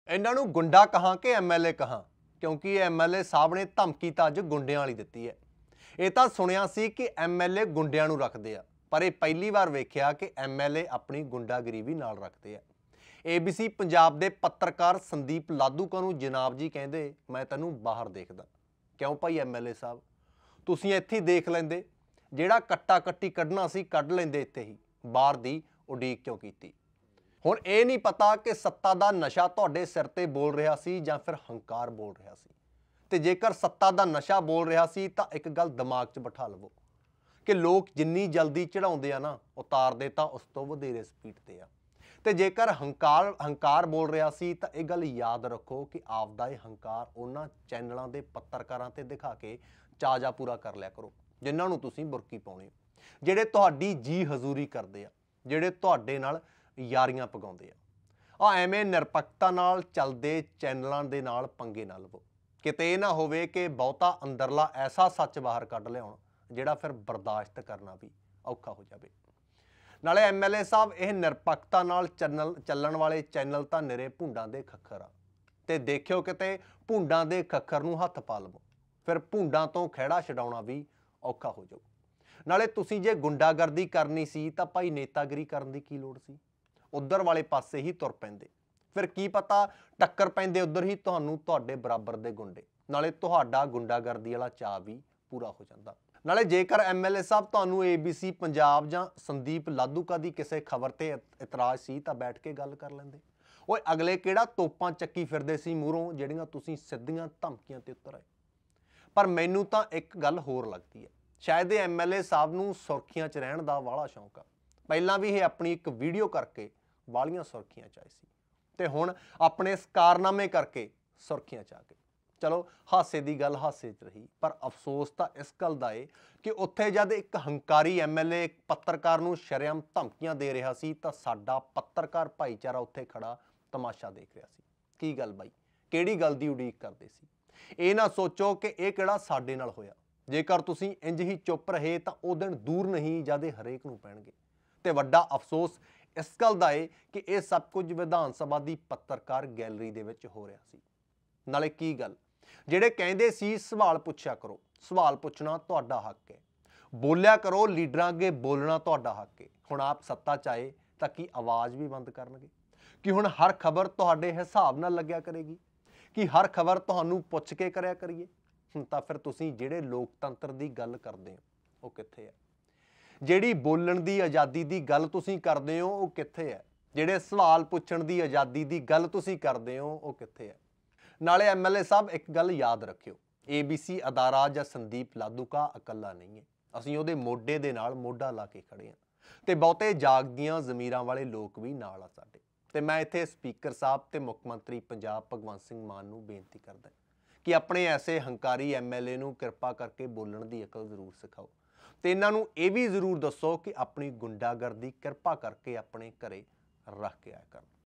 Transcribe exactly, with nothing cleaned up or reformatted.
इन्हां नूं गुंडा कहां कि एम एल ए कहां, क्योंकि एम एल ए साहब ने धमकी तो अज गुंडियां वाली दित्ती है। ये तो सुनिया सी कि एम एल ए गुंडियां नूं रखदे आ, पर यह पहली बार वेख्या कि एम एल ए अपनी गुंडागिरी भी नाल रखदे आ। ए बी सी पंजाब दे पत्रकार संदीप लाधूका नूं जनाब जी कहंदे मैं तैनूं बाहर देखदा। क्यों भाई एम एल ए साहब, तुसीं इत्थे ही देख लैंदे, जिहड़ा कट्टा कट्टी कढना सी कढ लैंदे इत्थे ही, बाहर दी उडीक क्यों कीती। हुण ये नहीं पता कि सत्ता दा नशा तुहाडे सिर ते बोल रहा सी जां फिर हंकार बोल रहा सी। ते जेकर सत्ता दा नशा बोल रहा सी तां एक गल दिमाग च बिठा लवो कि लोग जिन्नी जल्दी चढ़ाउंदे आ ना उतारदे तां उस तों वधेरे स्पीड ते आ। ते जेकर हंकार हंकार बोल रहा सी तां इह गल याद रखो कि आपदा इह हंकार उन्हां चैनलों के पत्रकारां ते दिखा के चाजा पूरा कर लिया करो जिन्हां नूं तुसीं बुरकी पाउणे हो, जिहड़े तुहाडी जी हजूरी करदे आ, जिहड़े तुहाडे नाल यारियां पगाउंदे आ। आ एवें निरपक्षता नाल चलदे चैनलों दे नाल पंगे ना लवो, किते इह ना होवे कि बहुता अंदरला ऐसा सच बाहर कढ लिआउण जिहड़ा फिर बर्दाश्त करना भी औखा हो जावे। नाले एम एल ए साहब यह निरपक्षता नाल चैनल चलण वाले चैनल तां निरे भुंडां दे खक्खर आ, ते देखियो किते भुंडां दे खक्खर नूं हत्थ पा लवो, फिर भुंडां तों खਹਿੜਾ छडाउणा भी औखा हो जाऊ। नाले तुसीं जे गुंडागर्दी करनी सी तां भाई नेतागिरी करन दी की लोड़ सी, उधर वाले पासे ही तुर पैंदे, फिर की पता टक्कर पैंदे उधर ही तुहानूं तुहाडे बराबर दे गुंडे, नाले तुहाडा गुंडागर्दी वाला चाह भी पूरा हो जांदा। नाले जेकर एम एल ए साहब तुहानूं ए बी सी पंजाब जां संदीप लाधूका दी किसी खबर ते इतराज़ सी तां बैठ के गल कर लैंदे। ओए अगले किहड़ा तोपां चक्की फिरदे सी मूहरों जिहड़ियां तुसीं सिद्धियां धमकियां ते उतर आए। पर मैनूं तां एक गल होर लगदी है, शायद एम एल ए साहब नूं सुर्खियां च रहण दा वाला शौक आ। पहलां भी ये अपनी एक वीडियो करके वालियां सुर्खियां च आए सी ते हुण अपने इस कारनामे करके सुर्खियां च आ गए। चलो हासे की गल हासे च रही, पर अफसोस तो इस गल का है कि उत्थे जद एक हंकारी एम एल ए एक पत्रकार नूं शरेआम धमकियां दे रहा सी तां साडा पत्रकार भाईचारा उत्थे खड़ा तमाशा देख रहा सी। की गल बाई, किहड़ी गल दी उड़ीक करदे सी। ये ना सोचो कि यह किहड़ा साडे नाल होया, जेकर तुसीं इंज ही चुप रहे तां ओह दिन दूर नहीं जद हरेक नूं पैणगे। ते वड्डा अफसोस इस गल का है कि यह सब कुछ विधान सभा की पत्रकार गैलरी दे विच हो रहा सी। नाले की गल, जिहड़े कहंदे सी सवाल पुछया करो, सवाल पुछना तुहाडा हक है, बोलिया करो लीडरां अगे बोलना तुहाडा हक है। हुण आप सत्ता च आए तां की आवाज़ भी बंद करनगे, कि हुण हर खबर तुहाडे हिसाब नाल लग्या करेगी, कि हर खबर तुहानूं पुछ के करया करिए। हुण तां फिर तुसीं जिहड़े लोकतंत्र की गल करदे हो वो कित्थे है, जिहड़ी बोलण की आज़ादी की गल तुसीं करदे हो वो कित्थे है, जिहड़े सवाल पुछण की आज़ादी की गल तुसीं करदे हो वो कित्थे है। नाले एम एल ए साहब एक गल याद रखियो, ए बी सी अदारा जां संदीप लाधूका इकल्ला नहीं है, असीं उहदे मोढे दे नाल मोढा ला के खड़े हां ते बहुते जागदियां ज़मीरां वाले लोग भी नाल आ साडे। ते मैं इत्थे स्पीकर साहब ते मुख मंत्री पंजाब भगवंत सिंह मान नूं बेनती करदा कि अपने ऐसे हंकारी एम एल ए नूं किरपा करके बोलण दी अकल जरूर सिखाओ, ते इन्हां नूं इह भी जरूर दसो कि अपनी गुंडागर्दी किरपा करके अपने घरे रख के आया करन।